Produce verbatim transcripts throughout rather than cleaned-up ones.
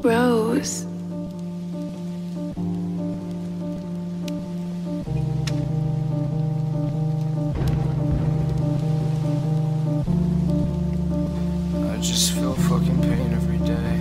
Rose. I just feel fucking pain every day.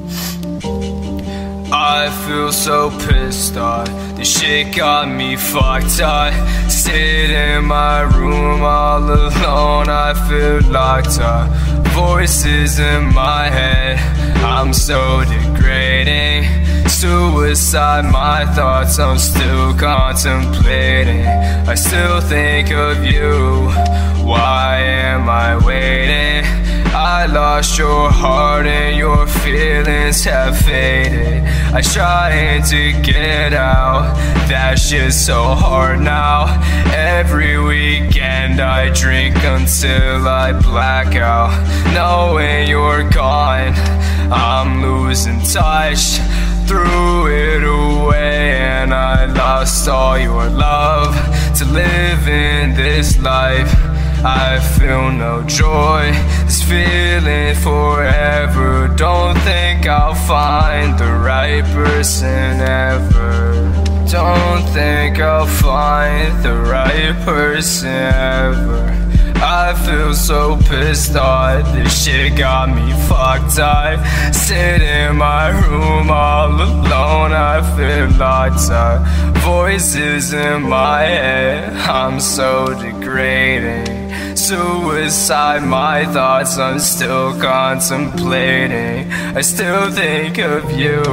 I feel so pissed off. This shit got me fucked up. Sit in my room all alone. I feel locked up. Voices in my head. I'm so degrading. Suicide, my thoughts I'm still contemplating. I still think of you. Why am I waiting? I lost your heart and your feelings have faded. I trying to get out, that shit's so hard now. Every weekend I drink until I black out. Knowing you're gone, I'm losing touch. Threw it away and I lost all your love. To live in this life, I feel no joy. This feeling forever. Don't think I'll find the right person ever. Don't think I'll find the right person ever. I feel so pissed off. This shit got me fucked up. Sit in my room all alone. I feel locked up. Voices in my head. I'm so degrading. Suicide, my thoughts I'm still contemplating. I still think of you.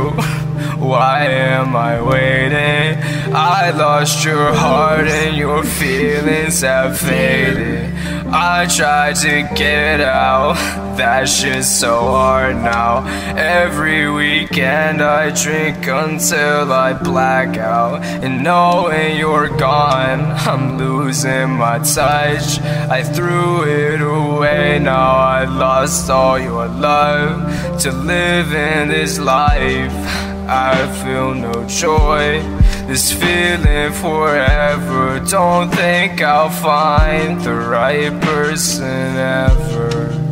Why am I waiting? I lost your heart and your feelings have faded. I tried to get out, that shit's so hard now. Every weekend I drink until I black out. And knowing you're gone, I'm losing my touch. I threw it away, now I lost all your love. To live in this life, I feel no joy. This feeling forever. Don't think I'll find the right person ever.